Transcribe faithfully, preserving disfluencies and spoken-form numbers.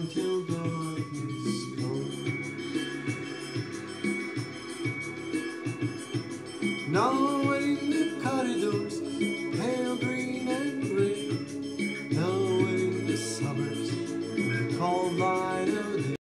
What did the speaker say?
till darkness comes. Now in the corridors, pale green and grey, now in the suburbs, the cold light of day.